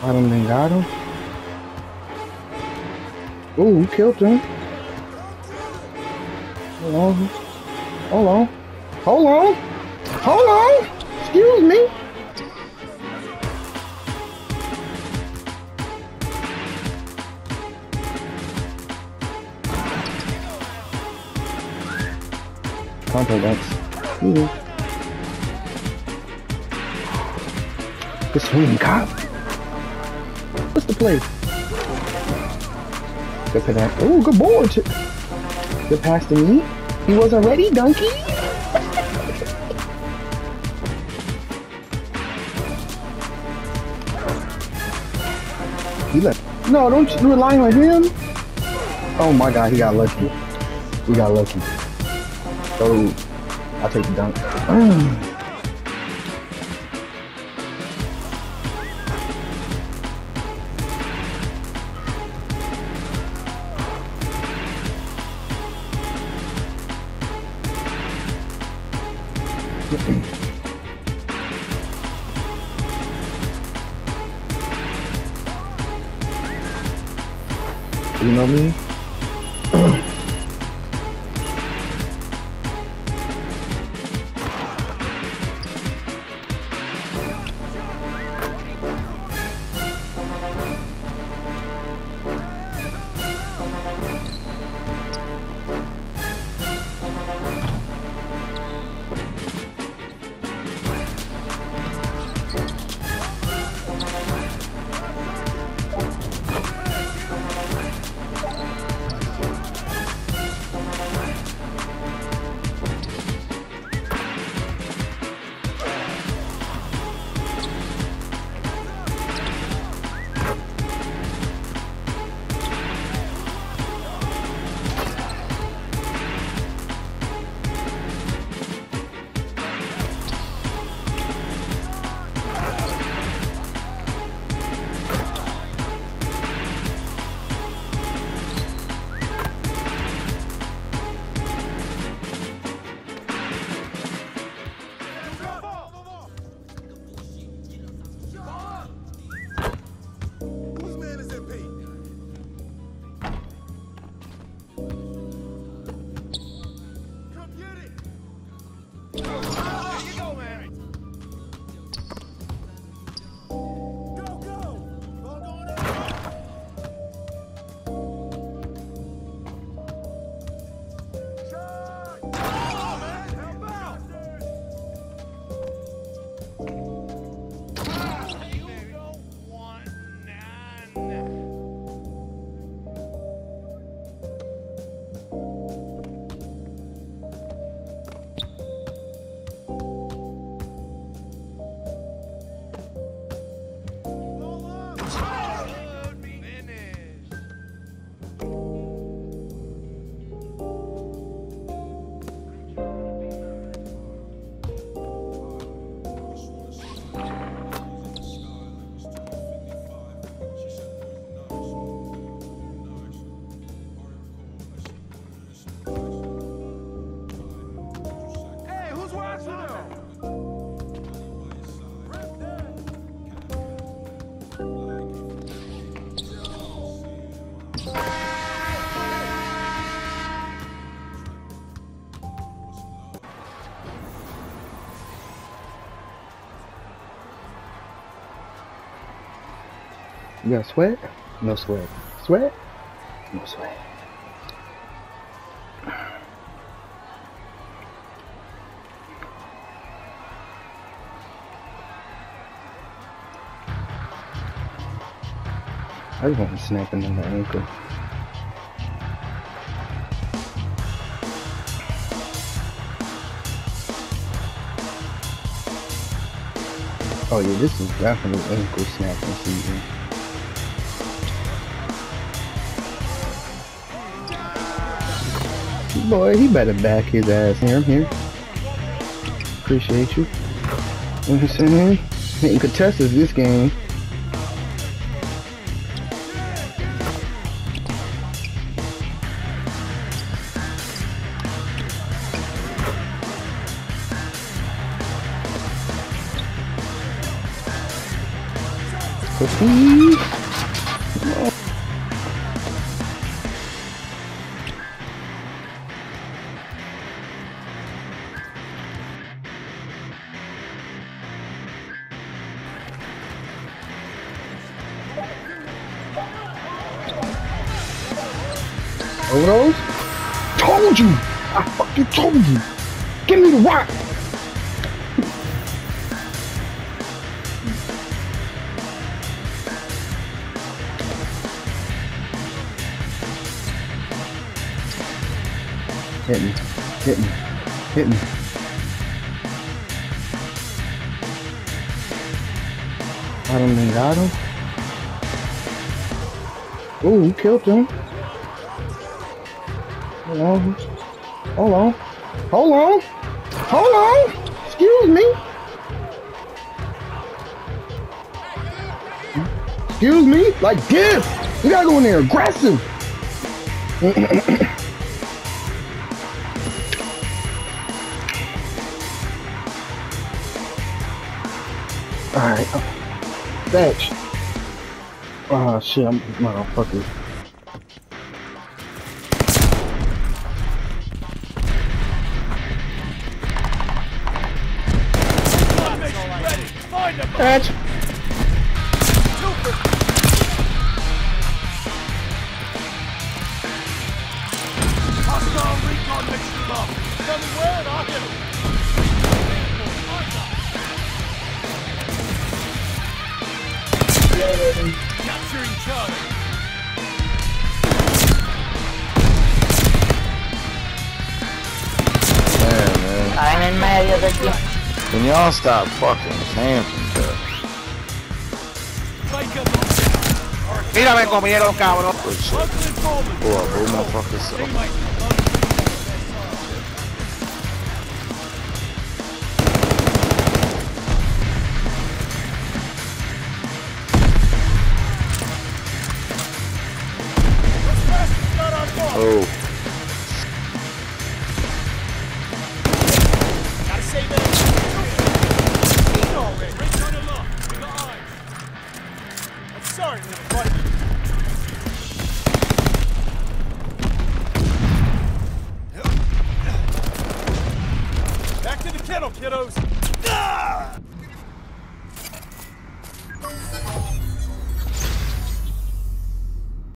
I done then got him. Ooh, he killed him. Hold on. Hold on. Hold on. Hold on. Excuse me. Contact dunks. Ooh. Good swing, cop. What's the play? Good for that. Ooh, good board. Good pass to me. He wasn't ready, donkey. He left. No, don't you rely on him. Oh my God, he got lucky. We got lucky. Oh, I'll take the dunk. You know me? You got sweat? No sweat. Sweat? No sweat. I just want to snap him on the ankle. Oh yeah, this is definitely ankle snapping season. Boy, he better back his ass here. Appreciate you. You know what I'm saying? Hitting contestants this game. Steve. Overdose? Told you! I fucking told you! Give me the rock! Hit me. Hit me. Hit me. I don't think got him. Ooh, he killed him. Hold on. Hold on. Hold on. Hold on. Excuse me. Excuse me. Like this. You gotta go in there aggressive. Alright. Fetch. Oh shit, I'm motherfucker. Fetch. Hostile recon mixed up. Tell me where and I'll hit him. Capturing Charlie. Damn, man. Están en medio de aquí. Can y'all stop fucking camping, bro? Mira, me comieron, cabrón. Good shit. Pull up, pull motherfuckers up. Oh. Gotta save it. Recon aloft. We got eyes. I'm sorry, buddy. Back to the kennel, kiddos.